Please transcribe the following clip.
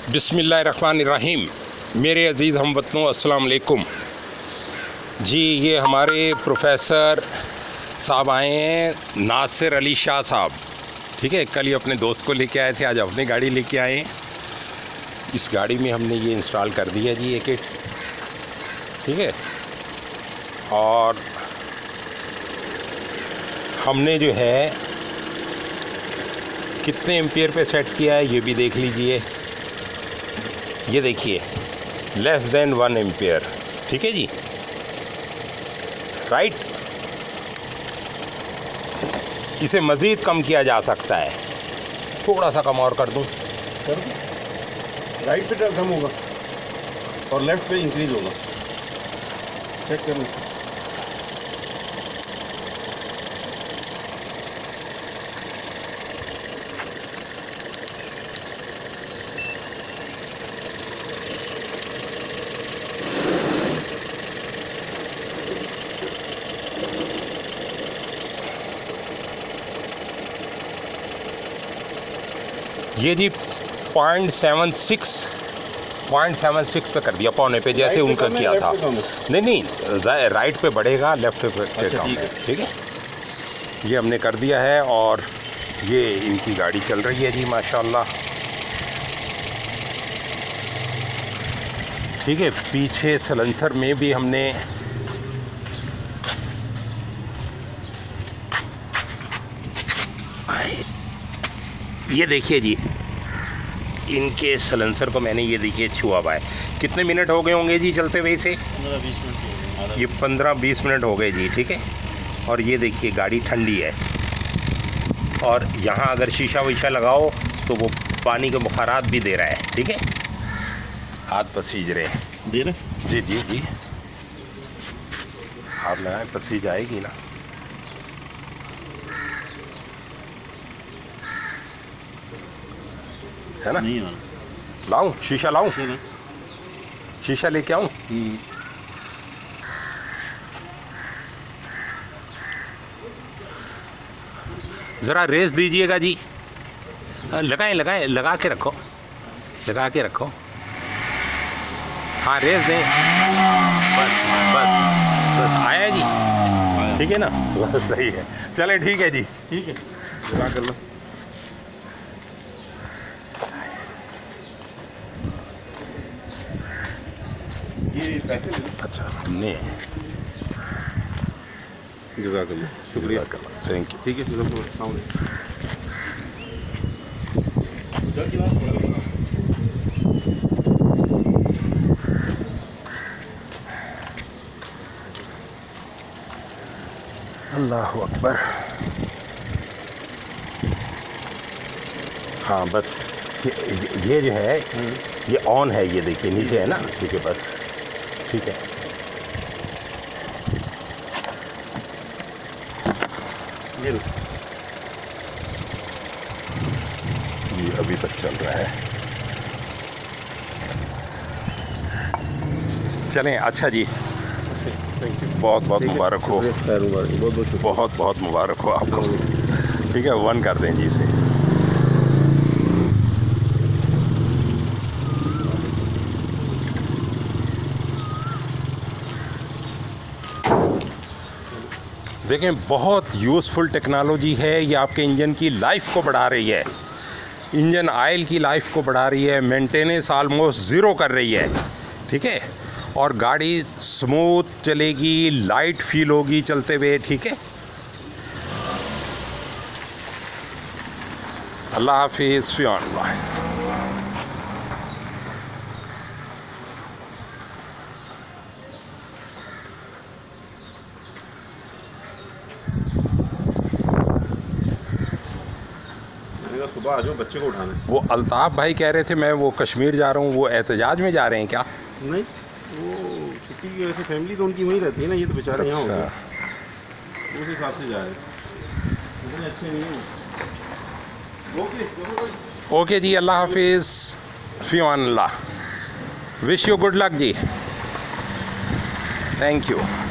बिस्मिल्लाहिर्रहमानिर्रहीम। मेरे अज़ीज़ हमवतनों, अस्सलाम वालेकुम जी। ये हमारे प्रोफेसर साहब आए हैं, नासिर अली शाह साहब। ठीक है, कल ही अपने दोस्त को लेके आए थे, आज अपनी गाड़ी लेके आए हैं। इस गाड़ी में हमने ये इंस्टॉल कर दिया जी ये किट। ठीक है, और हमने जो है कितने एम्पियर पे सेट किया है ये भी देख लीजिए। ये देखिए, लेस देन 1 एम्पियर। ठीक है जी, राइट। इसे मज़ीद कम किया जा सकता है, थोड़ा सा कम और कर दूं। राइट पे कम होगा और लेफ्ट पे इंक्रीज होगा। चेक करो। ये जी 0.76 पे कर दिया, पौने पे, जैसे उनका किया था। नहीं, राइट पे बढ़ेगा, लेफ्ट पे कम है। ठीक है, ये हमने कर दिया है और ये इनकी गाड़ी चल रही है जी माशाल्लाह। ठीक है, पीछे सलेंसर में भी हमने ये देखिए जी, इनके सलेंसर को मैंने ये देखिए छुआ हुआ है। कितने मिनट हो गए होंगे जी चलते हुए इसे? 15-20 मिनट। ये 15-20 मिनट हो गए जी। ठीक है, और ये देखिए गाड़ी ठंडी है, और यहाँ अगर शीशा वीशा लगाओ तो वो पानी के बुखारात भी दे रहा है। ठीक है, हाथ पसीज रहे हैं। दे रहे? जी जी जी, हाथ लगाएं, पसीज आएगी ना। है ना? नहीं लाऊं शीशा, लाऊं शीशा लेके आऊं? ज़रा रेस दीजिएगा जी। लगाएं, लगा के रखो, लगा के रखो। हाँ, रेस दें। बस बस बस, आया जी। ठीक है ना, बस सही है। चलें, ठीक है जी, ठीक है, लगा कर लो। ये पैसे ले लो। अच्छा, हमने जज़ाकल्लाह, शुक्रिया, थैंक यू। ठीक है, अल्लाह अकबर। हाँ बस, ये जो है ये ऑन है, ये देखिए नीचे है ना। ठीक है, बस ठीक है। ये अभी तक चल रहा है। चलें, अच्छा जी, बहुत बहुत मुबारक हो, बहुत बहुत मुबारक हो आपको। ठीक है, 1 कर दें जी इसे। देखें, बहुत यूज़फुल टेक्नोलॉजी है ये, आपके इंजन की लाइफ को बढ़ा रही है, इंजन ऑयल की लाइफ को बढ़ा रही है, मेंटेनेंस आलमोस्ट ज़ीरो कर रही है। ठीक है, और गाड़ी स्मूथ चलेगी, लाइट फील होगी चलते हुए। ठीक है, अल्लाह हाफिज़, फ़ी अमान। सुबह आ जाओ, बच्चे को उठाना। वो अल्ताफ़ भाई कह रहे थे मैं वो कश्मीर जा रहा हूँ, वो एहतजाज में जा रहे हैं क्या? नहीं, वो छुट्टी की वजह से फैमिली तो उनकी वहीं रहती है ना, ये तो बेचारे यहाँ हो गए, उस हिसाब से जा रहे हैं। इतने अच्छे नहीं हैं। ओके जी, अल्लाह हाफिज़, फ़ी अमान अल्लाह। विश यू गुड लक जी, थैंक यू।